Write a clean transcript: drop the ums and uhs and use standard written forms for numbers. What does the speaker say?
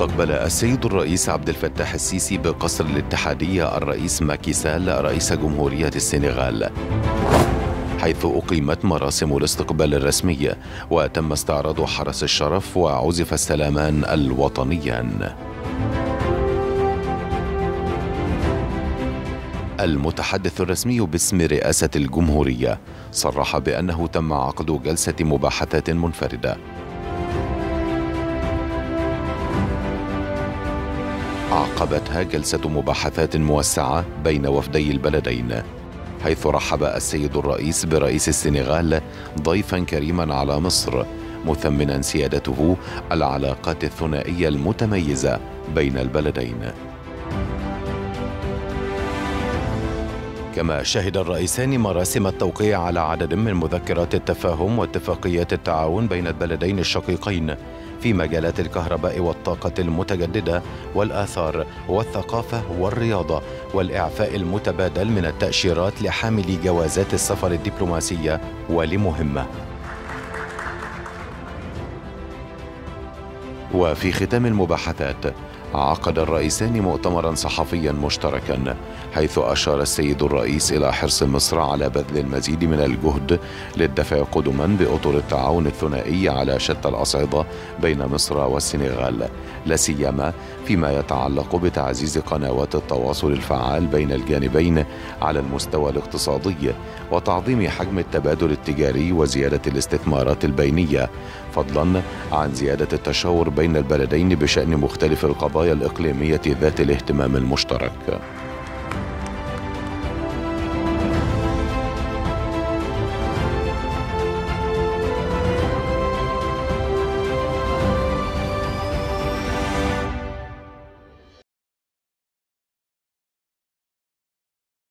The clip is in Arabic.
استقبل السيد الرئيس عبد الفتاح السيسي بقصر الاتحادية الرئيس ماكي سال رئيس جمهورية السنغال، حيث أقيمت مراسم الاستقبال الرسمي وتم استعراض حرس الشرف وعزف السلامان الوطنيان. المتحدث الرسمي باسم رئاسة الجمهورية صرح بأنه تم عقد جلسة مباحثات منفردة عقبتها جلسة مباحثات موسعة بين وفدي البلدين، حيث رحب السيد الرئيس برئيس السنغال ضيفا كريما على مصر، مثمنا سيادته العلاقات الثنائية المتميزة بين البلدين. كما شهد الرئيسان مراسم التوقيع على عدد من مذكرات التفاهم واتفاقيات التعاون بين البلدين الشقيقين في مجالات الكهرباء والطاقة المتجددة والآثار والثقافة والرياضة والإعفاء المتبادل من التأشيرات لحاملي جوازات السفر الدبلوماسية ولمهمة. وفي ختام المباحثات عقد الرئيسان مؤتمرا صحفيا مشتركا، حيث أشار السيد الرئيس إلى حرص مصر على بذل المزيد من الجهد للدفع قدما بأطر التعاون الثنائي على شتى الأصعدة بين مصر والسنغال، لا سيما فيما يتعلق بتعزيز قنوات التواصل الفعال بين الجانبين على المستوى الاقتصادي وتعظيم حجم التبادل التجاري وزيادة الاستثمارات البينية، فضلا عن زيادة التشاور بين البلدين بشأن مختلف القضايا الإقليمية ذات الاهتمام المشترك.